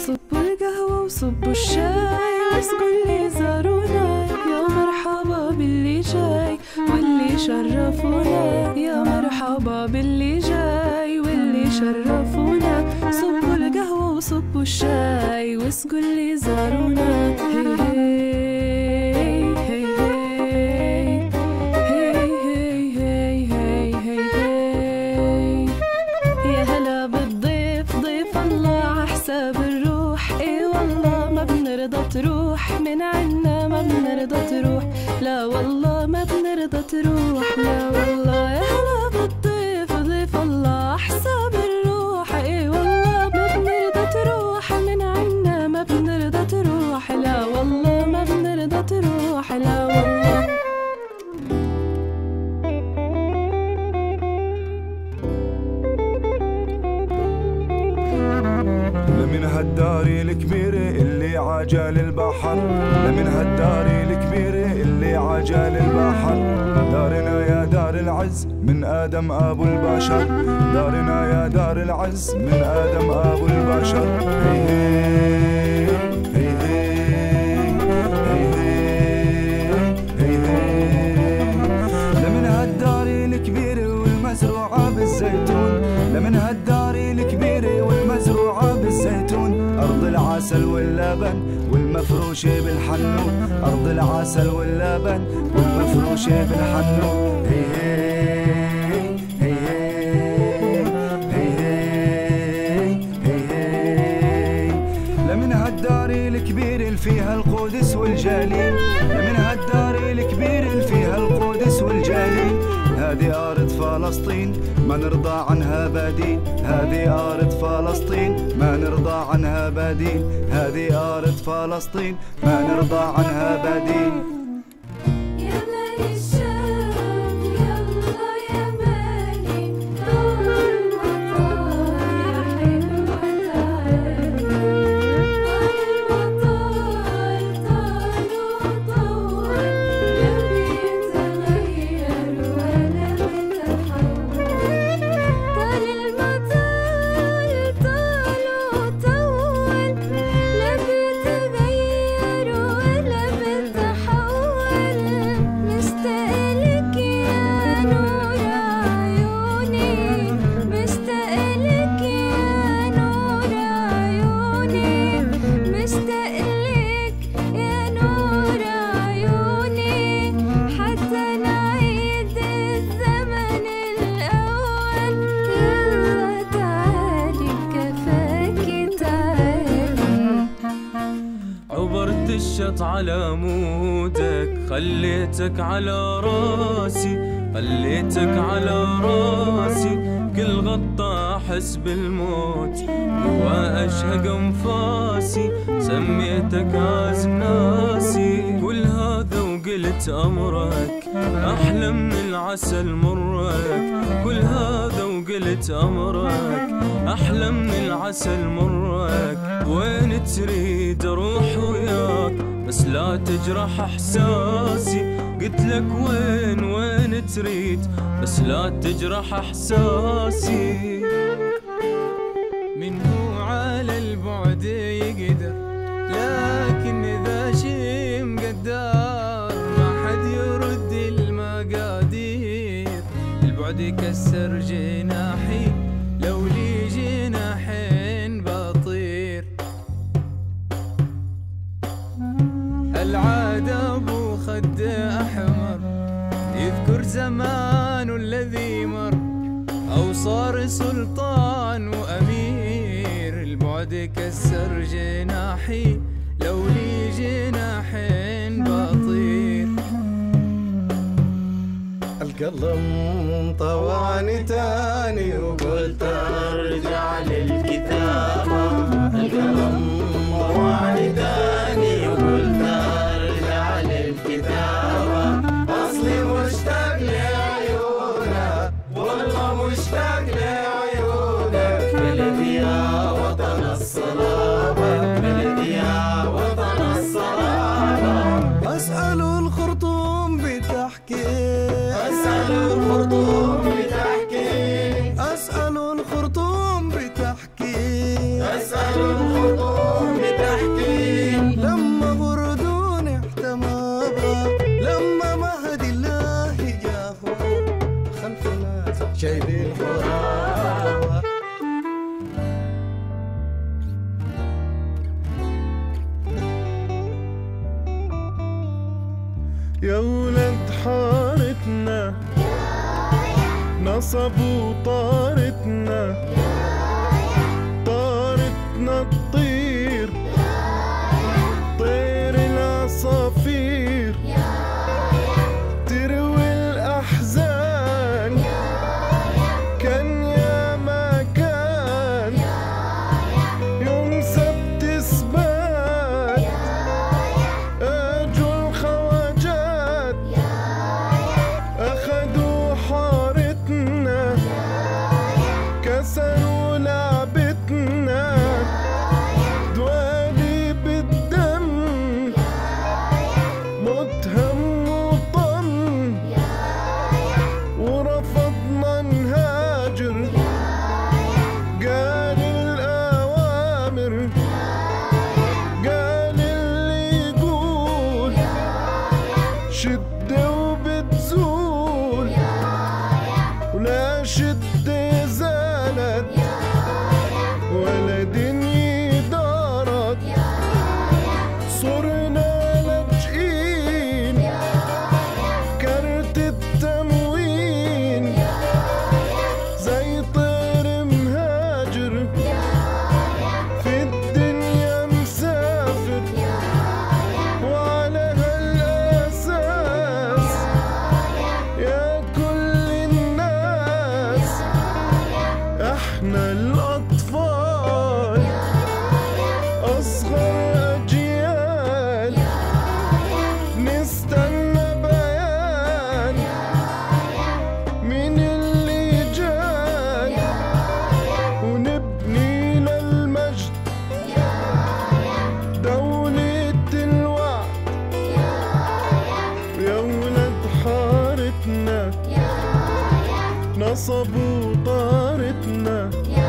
صبوا القهوة وصبوا الشاي واسقوا زارونا، يا مرحبا باللي جاي واللي شرفونا، يا مرحبا باللي جاي واللي شرفونا. صبوا القهوة وصبوا الشاي واسقوا اللي زارونا. تروح من عنا ما بنرضى تروح، لا والله ما بنرضى تروح، لا والله يا هلا بالضيف ضيف الله حساب الروح. اي والله ما بنرضى تروح من عنا ما بنرضى تروح، لا والله ما بنرضى تروح، لا والله. لمن هالداري الكبيرة اللي عجل البحر، لمن هالداري الكبيرة اللي عجل البحر. دارنا يا دار العز من آدم أبو البشر، دارنا يا دار العز من آدم أبو البشر. هي هي هي هي هي. لمن هالداري الكبيرة والمزروعة بالزيتون، لمن هالداري الكبيرة والمزروعة بالزيتون. أرض العسل واللبن والمفروشة بالحنون، أرض العسل واللبن والمفروشة بالحنون. هي هي هي هي هي. لمن هالداري الكبيرة اللي فيها القدس والجليل، لمن هالداري الكبيرة اللي فيها القدس والجليل. هذه أرض فلسطين ما نرضى عنها بديل، هذه أرض فلسطين ما نرضى عنها بديل، هذه أرض فلسطين ما نرضى عنها بديل. الشط على مودك، خليتك على راسي، خليتك على راسي. كل غطى أحس بالموت وأشهق أنفاسي، سميتك عازم ناسي. كل هذا وقلت أمرك أحلى من العسل مرك، كل هذا وقلت أمرك أحلى من العسل مرك. وين تريد أروح وياك بس لا تجرح إحساسي، قلت لك وين تريد بس لا تجرح إحساسي. منه على البعد يقدر، لكن إذا شي مقدر ما حد يرد المقادير. البعد يكسر جناحي لو لي جناحين بطير. العاد أبو خد أحمر يذكر زمان الذي مر، أو صار سلطان وأمير. البعد يكسر جناحي لو لي جناحين بطير. القلم طواني تاني وقلت ارجع للكتابة، القلم طواني تاني وقلت ارجع للكتابة. اصلي مشتاق لعيونك والله مشتاق لعيونك. بلدي يا وطن الصلابة، بلدي يا وطن الصلابة. اسأل الخرطوم بتحكي، أسأل الخرطوم بتحكي، أسأل الخرطوم بتحكي، أسأل الخرطوم شيب الغرابة. يا ولد حارتنا نصبوا طارتنا، طارتنا تطير طير العصافير، تروي الأحزان كان يا ما كان، يوم سبت سبات أجوا الخواجات أخدوا حارتنا، كسروا لعبتنا، دوالي بالدم متهم وطم، ورفضنا نهاجر قال الأوامر، قال اللي يقول شدة وبتزول، ولا شدة زالت ولا دنيا دارت، صرنا لاجئين كرت التموين، زي طير مهاجر في الدنيا مسافر، وعلى هالأساس يا كل الناس احنا الأطفال أصغر أجيال، نستنى بيان من اللي جاي، ونبني للمجد دولة الوعد. يا ولد حارتنا نصبوا طارتنا،